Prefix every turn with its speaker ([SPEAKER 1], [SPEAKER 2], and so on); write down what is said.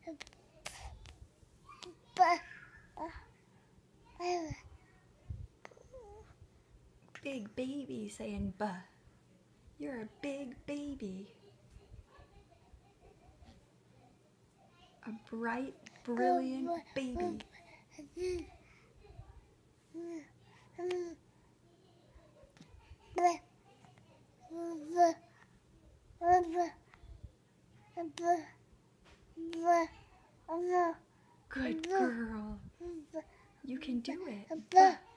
[SPEAKER 1] Big baby saying buh. You're a big baby. A bright, brilliant baby. Good girl. You can do it.